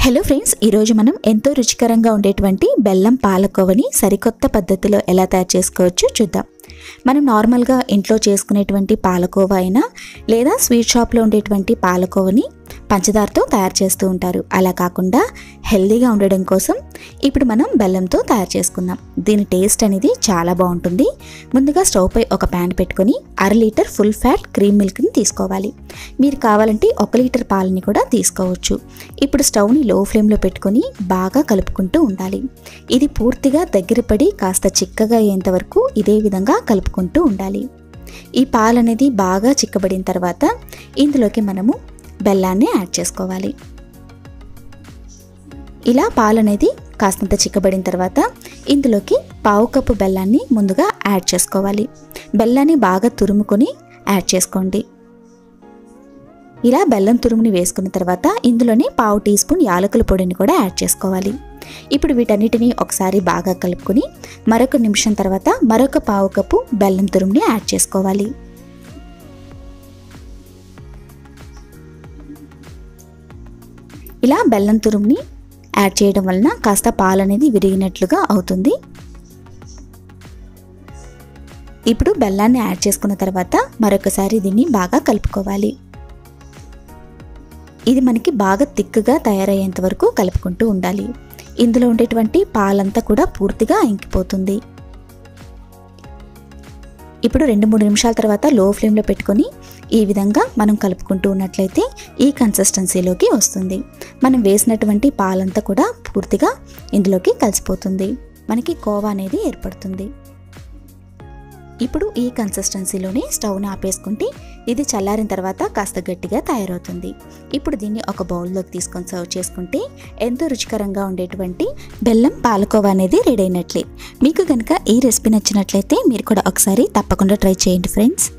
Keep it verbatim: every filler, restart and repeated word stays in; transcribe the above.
Hello friends, ఈరోజు మనం ఎంతో రుచికరంగా ఉండేటువంటి బెల్లం పాలకోవని సరికొత్త పద్ధతిలో ఎలా తయారు చేసుకోవచ్చో చూద్దాం. మనం నార్మల్గా ఇంట్లో చేసుకునేటువంటి పాలకోవా అయినా లేదా స్వీట్ షాప్లో ఉండేటువంటి పాలకోవని పంచదారతో తయారు చేస్తూ ఉంటారు. అలా కాకుండా హెల్దీగా ఉండడం కోసం ఇప్పుడు మనం బెల్లంతో తయారు చేసుకుందాం. దీని టేస్ట్ అనేది చాలా బాగుంటుంది. ముందుగా స్టవ్ పై ఒక ప్యాన్ పెట్టుకొని అర లీటర్ ఫుల్ ఫ్యాట్ క్రీమ్ మిల్క్ని తీసుకోవాలి. మీరు కావాలంటే ఒక లీటర్ పాలని కూడా తీసుకోవచ్చు. ఇప్పుడు స్టవ్ని లో ఫ్లేమ్లో పెట్టుకొని బాగా కలుపుకుంటూ ఉండాలి. ఇది పూర్తిగా దగ్గర పడి కాస్త చిక్కగా అయ్యేంత వరకు ఇదే విధంగా కలుపుకుంటూ ఉండాలి. ఈ పాలు అనేది బాగా చిక్కబడిన తర్వాత ఇందులోకి మనము బెల్లాన్ని యాడ్ చేసుకోవాలి. ఇలా పాలు అనేది కాస్తంత చిక్కబడిన తర్వాత ఇందులోకి పావు కప్పు బెల్లాన్ని ముందుగా యాడ్ చేసుకోవాలి. బెల్లాన్ని బాగా తురుముకొని యాడ్ చేసుకోండి. ఇలా బెల్లం తురుముని వేసుకున్న తర్వాత ఇందులోనే పావు టీ స్పూన్ యాలకుల పొడిని కూడా యాడ్ చేసుకోవాలి. ఇప్పుడు వీటన్నిటిని ఒకసారి బాగా కలుపుకొని మరొక నిమిషం తర్వాత మరొక పావు కప్పు బెల్లం తురుముని యాడ్ చేసుకోవాలి. ఇలా బెల్లం తురుముని యాడ్ చేయడం వలన కాస్త పాలు అనేది విరిగినట్లుగా అవుతుంది. ఇప్పుడు బెల్లాన్ని యాడ్ చేసుకున్న తర్వాత మరొకసారి దీన్ని బాగా కలుపుకోవాలి. ఇది మనకి బాగా తిక్కుగా తయారయ్యేంత వరకు కలుపుకుంటూ ఉండాలి. ఇందులో ఉండేటువంటి పాలంతా కూడా పూర్తిగా ఇంకిపోతుంది. ఇప్పుడు రెండు మూడు నిమిషాల తర్వాత లో ఫ్లేమ్లో పెట్టుకొని ఈ విధంగా మనం కలుపుకుంటూ ఉన్నట్లయితే ఈ కన్సిస్టెన్సీలోకి వస్తుంది. మనం వేసినటువంటి పాలంతా కూడా పూర్తిగా ఇందులోకి కలిసిపోతుంది. మనకి కోవా అనేది ఏర్పడుతుంది. ఇప్పుడు ఈ కన్సిస్టెన్సీలోనే స్టవ్ని ఆపేసుకుంటే ఇది చల్లారిన తర్వాత కాస్త గట్టిగా తయారవుతుంది. ఇప్పుడు దీన్ని ఒక బౌల్లోకి తీసుకొని సర్వ్ చేసుకుంటే ఎంతో రుచికరంగా ఉండేటువంటి బెల్లం పాలకోవా అనేది రెడీ అయినట్లే. మీకు కనుక ఈ రెసిపీ నచ్చినట్లయితే మీరు కూడా ఒకసారి తప్పకుండా ట్రై చేయండి ఫ్రెండ్స్.